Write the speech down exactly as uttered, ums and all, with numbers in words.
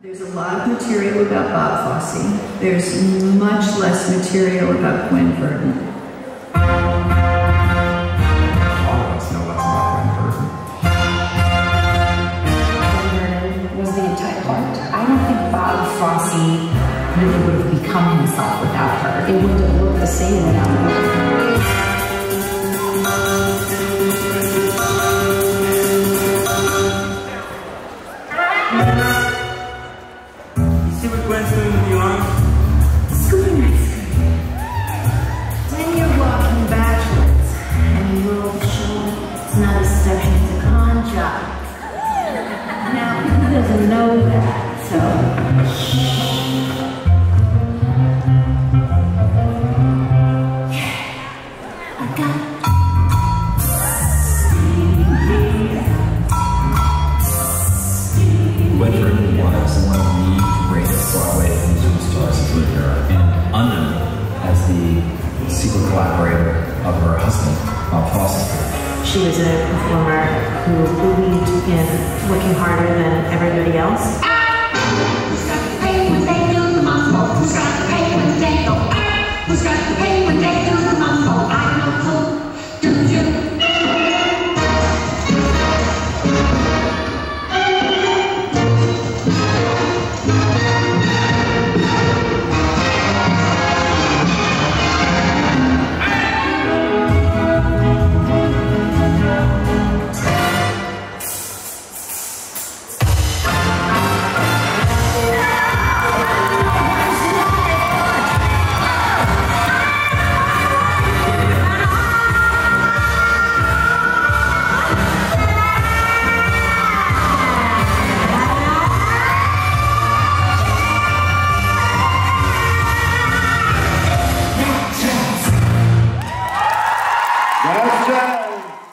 There's a lot of material about Bob Fosse. There's much less material about Gwen Verdon. All of us know less about Gwen Verdon. Gwen Verdon was the entire heart. I don't think Bob Fosse really would have become himself without her. It wouldn't have looked the same without her. See what Gwen's doing with the arm? Scruteneers. When you're walking backwards and you roll the shoulder, it's not a step, it's a con job. Now, who doesn't know that? So, shh. I got it. Gwen Verdon was one of the greatest Broadway musical stars of her era, and unknown as the secret collaborator of her husband, Bob Fosse. She was a performer who believed in working harder than everybody else.